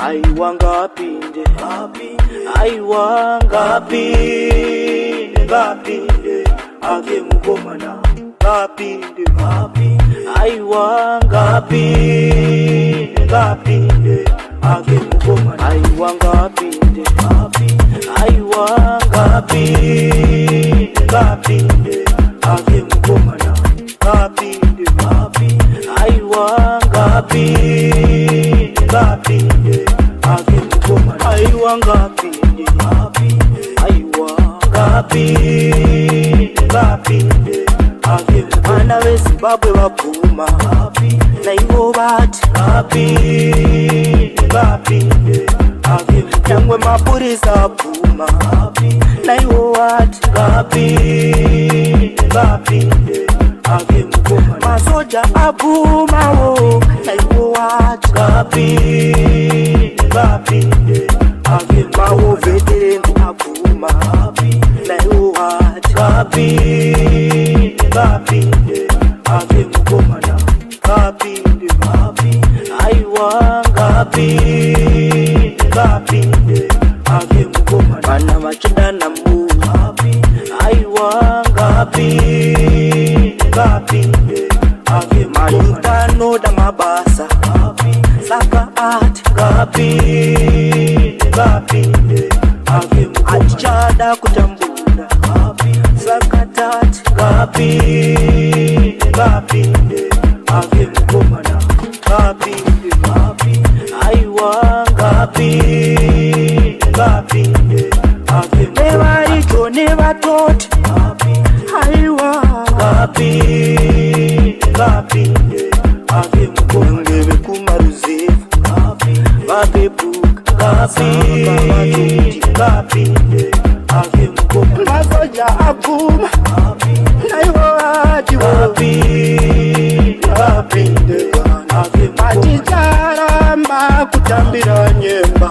aiwa ngapinde aiwa ngapinde ngapinde ake mukomana ngapinde aiwa ngapinde ngapinde ake mukomana aiwa ngapinde aiwa ngapinde ngapinde ake mukomana ngapinde aiwa ngapinde ngapinde ake mukomana aiwa ngapinde aiwa ngapinde ngapinde ake vana veZimbabwe vabvuma naivo vati ngapinde ngapinde ake nyangwe mapurisa abvuma naivo vati ngapinde ngapinde ake mukomana masoja abvumawo naivo vati ngapinde ngapinde ake mawo veterenzi abvuma naivo vati ngapinde ngapinde ake mukomana ngapinde aiwa ngapinde ngapinde ake mukomana vana vachidana mbu aiwa ngapinde ngapinde ake mukomana anoda mabasa saka ati ngapinde ngapinde ake mukomana atichada kutambura saka tati ngapinde ngapinde ake mukomana ngapinde aiwa ngapinde ngapinde ake nevarito nevatoti aiwa ngapinde ngapinde ake mukomana vekumaruzevu vapepuka ngapinde ngapinde ake mukomana masoja abvuma naivo vati ngapinde ngapinde aticharamba kutambira nyemba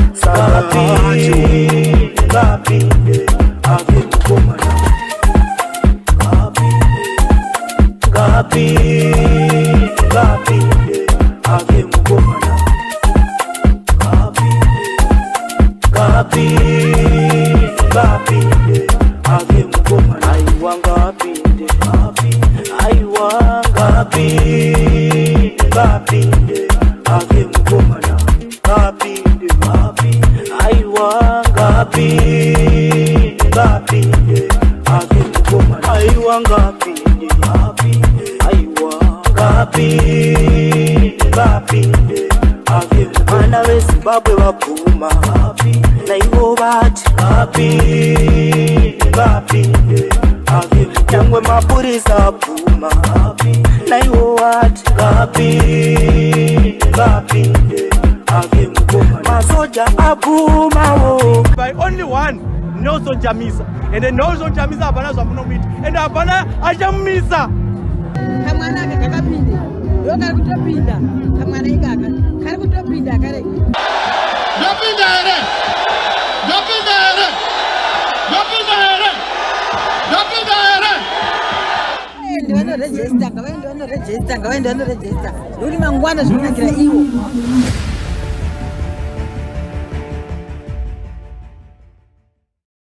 ngapinde ngapinde ake mukomana ngapinde ngapinde ake mukomana ngapinde ngapinde ake mukomana aiwa ngapinde aiwa ngapinde ngapinde ake mukomana ngapinde aiwa ngapinde ngapinde ake mukomana aiwa ngapinde aiwa ngapinde ngapinde ake vana veZimbabwe vabvuma naivo vati ngapinde ngapinde ake nyangwe mapurisa abvuma naivo vati ngapinde ngapinde ake mukomana masoja abvumawo by only one Nelson Chamisa and then Nelson Chamisa hapana zvamunomita and hapana achamumisa kamwana aka kakapinde ndokari kutopinda kamwana ikaka kari kutopinda kare ndopinda here ndopinda here ndopinda here ndopinda here ndivanoregister ngavaenda vanoregister ngavaenda vanoregister ndokuti mangwana zvinonakira ivo